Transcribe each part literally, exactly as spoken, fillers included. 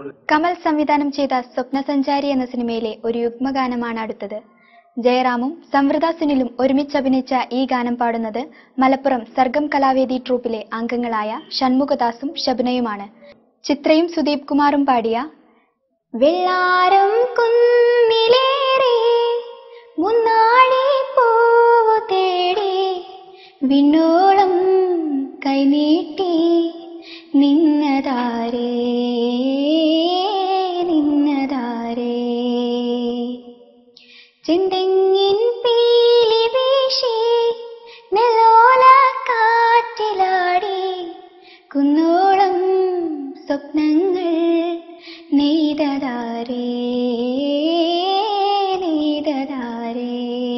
കമൽ സംവിധാനം ചെയ്ത സ്വപ്നസഞ്ചാരി എന്ന സിനിമയിലെ ഒരു യുഗ്മഗാനമാണ് അടുത്തത്. ജയറാമും സംവൃത സുനിലും ഒരുമിച്ച് അഭിനയിച്ച ഈ ഗാനം പാടുന്നത് മലപ്പുറം സർഗം കലാവേദി ട്രൂപ്പിലെ അംഗങ്ങളായ ഷൺമുഖദാസും ശബനയുമാണ്. ചിത്രയും സുദീപ് കുമാറും പാടിയ വെള്ളാരം കുന്നിലേറെ മുന്നാടി പൂവു തേടി വിണ്ണോളം കൈനീട്ടി നിന്നതാരേ നിന്നതാരേ ചിന്തെങ്ങിൻ പീലി വീശി നെല്ലോല കാറ്റിലാടി കുന്നോളം സ്വപ്നങ്ങൾ നെയ്തതാരേ നെയ്തതാരേ.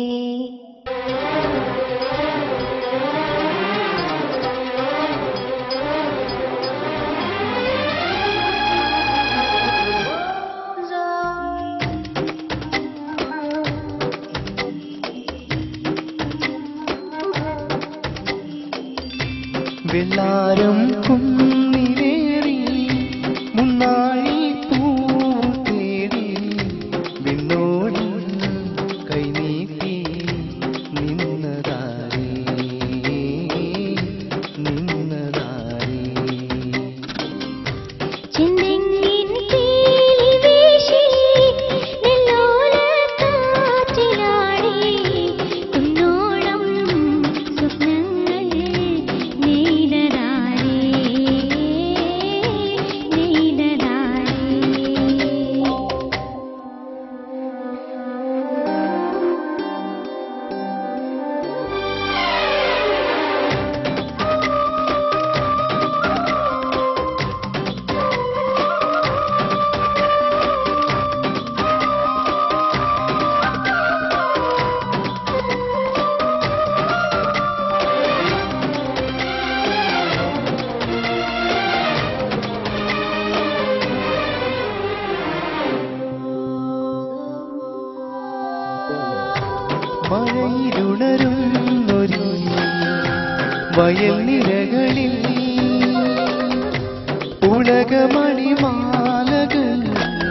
വെള്ളാരം കുന്നിലേറി മുന്നാഴി പൂവു തേടി വിണ്ണോടി കൈനീട്ടി നിന്നതാരേ നിന്നതാരേ. ചിന്തെങ്ങിൻ പീലി വീശി നെല്ലോല കാറ്റിലാടി കുന്നോളം സ്വപ്നങ്ങൾ നെയ്തതാരേ നെയ്തതാരേ. മഴയിലുണരുന്നൊരു വയൽ നിരകളിൽ ഉലകമണിമാലകൾ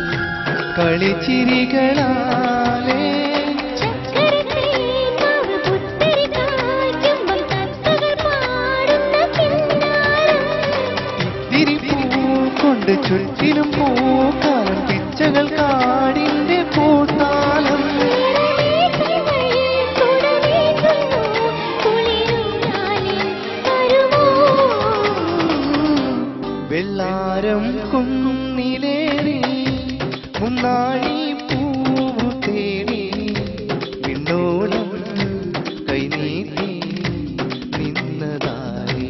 കളിച്ചിരികളാലേ ഇത്തിരി പൂ കൊണ്ട് ചുറ്റിനും പൂക്കാലം പിച്ചകൾ കാടിന്റെ പൂത്താലം. വെള്ളാരം കുന്നിലേറി മുന്നാഴി പൂവു തേടി വിണ്ണോളം കൈനീട്ടി നിന്നതാരേ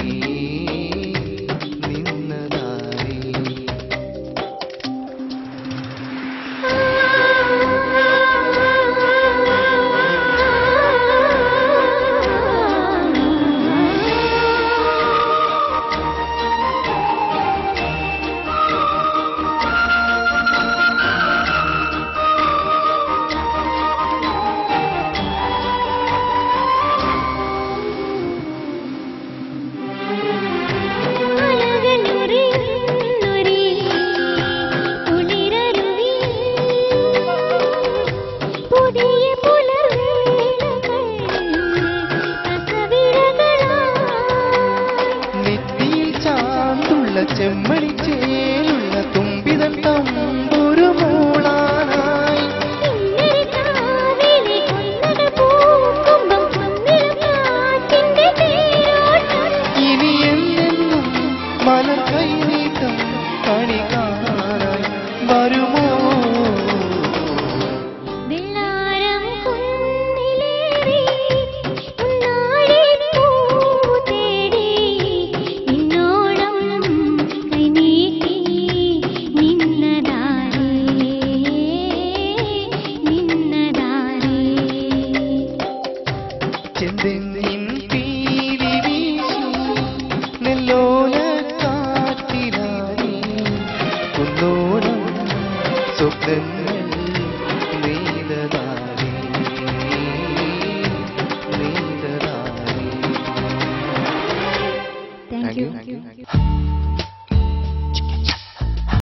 നിന്നതാരേ. നെറ്റിയിൽ ചാന്തുള്ള ചെമ്മണി ചേലുള്ള തുമ്പിതൻ തമ്പുരു മൂളാനായി ഇനി എന്നെന്നും മലർ കൈനീട്ടം കണി കാണാനായി വരുമോ. വെള്ളാരം കുന്നിലേറി മുന്നാഴി പൂവു തേടി നിന്നോളം കൈനീട്ടി നിന്നതാരേ നിന്നതാരേ. ചെന്തെങ്ങിൻ പീലി വീശി നെല്ലോല കാറ്റിലായി കുന്നോളം സ്വപ്നങ്ങൾ നെയ്തതാരേ നെയ്തതാരേ. Thank you. Thank you.